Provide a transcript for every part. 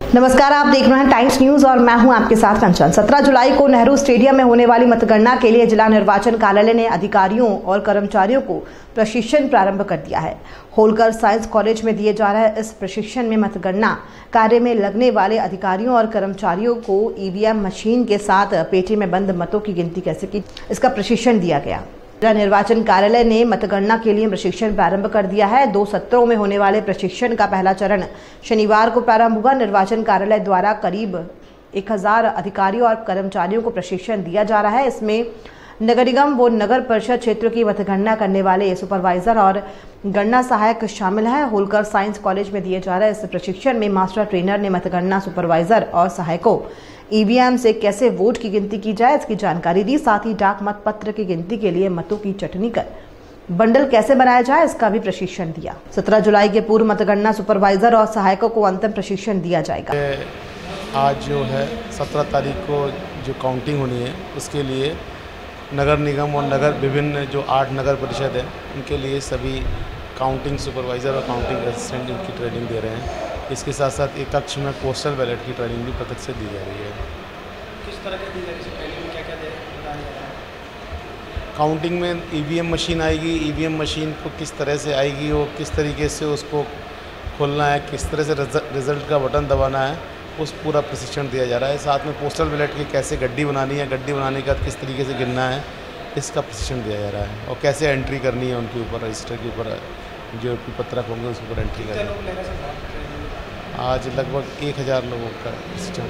नमस्कार, आप देख रहे हैं टाइम्स न्यूज और मैं हूं आपके साथ कंचन। 17 जुलाई को नेहरू स्टेडियम में होने वाली मतगणना के लिए जिला निर्वाचन कार्यालय ने अधिकारियों और कर्मचारियों को प्रशिक्षण प्रारंभ कर दिया है। होलकर साइंस कॉलेज में दिए जा रहे इस प्रशिक्षण में मतगणना कार्य में लगने वाले अधिकारियों और कर्मचारियों को ईवीएम मशीन के साथ पेटी में बंद मतों की गिनती कैसे की, इसका प्रशिक्षण दिया गया। जिला निर्वाचन कार्यालय ने मतगणना के लिए प्रशिक्षण प्रारंभ कर दिया है। 2 सत्रों में होने वाले प्रशिक्षण का पहला चरण शनिवार को प्रारंभ हुआ। निर्वाचन कार्यालय द्वारा करीब 1000 अधिकारियों और कर्मचारियों को प्रशिक्षण दिया जा रहा है। इसमें नगर निगम व नगर परिषद क्षेत्रों की मतगणना करने वाले सुपरवाइजर और गणना सहायक शामिल है। होलकर साइंस कॉलेज में दिए जा रहे इस प्रशिक्षण में मास्टर ट्रेनर ने मतगणना सुपरवाइजर और सहायकों ईवीएम से कैसे वोट की गिनती की जाए इसकी जानकारी दी। साथ ही डाक मत पत्र की गिनती के लिए मतों की छटनी कर बंडल कैसे बनाया जाए इसका भी प्रशिक्षण दिया। 17 जुलाई के पूर्व मतगणना सुपरवाइजर और सहायकों को अंतिम प्रशिक्षण दिया जाएगा। आज जो है 17 तारीख को जो काउंटिंग होनी है उसके लिए नगर निगम और विभिन्न जो 8 नगर परिषद है उनके लिए सभी काउंटिंग सुपरवाइज़र और काउंटिंग असिस्टेंट इनकी ट्रेनिंग दे रहे हैं। इसके साथ साथ एक कक्ष में पोस्टल बैलेट की ट्रेनिंग भी प्रत्यक्ष से दी जा रही है। किस तरह की दी जा रही है ट्रेनिंग में, क्या-क्या बताया जा रहा है? काउंटिंग में ईवीएम मशीन आएगी, ईवीएम मशीन को किस तरह से आएगी और किस तरीके से उसको खोलना है, किस तरह से रिज़ल्ट का बटन दबाना है, उस पूरा प्रशिक्षण दिया जा रहा है। साथ में पोस्टल बैलेट की कैसे गड्डी बनानी है, गड्डी बनाने के बाद किस तरीके से गिनना है, इसका प्रशिक्षण दिया जा रहा है। और कैसे एंट्री करनी है उनके ऊपर, रजिस्टर के ऊपर जो पत्रक होंगे उसके ऊपर एंट्री करनी है। आज लगभग 1000 लोगों का प्रशिक्षण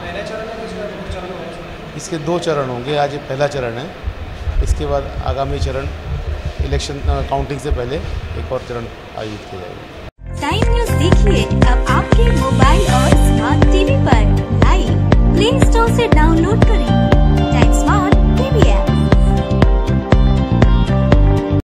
इसके 2 चरण होंगे। आज ये पहला चरण है, इसके बाद आगामी चरण इलेक्शन काउंटिंग से पहले एक और चरण आयोजित किया जाएगा। टाइम न्यूज देखिए अब आपके मोबाइल और स्मार्ट टीवी पर लाइव प्ले स्टोर से डाउनलोड करें।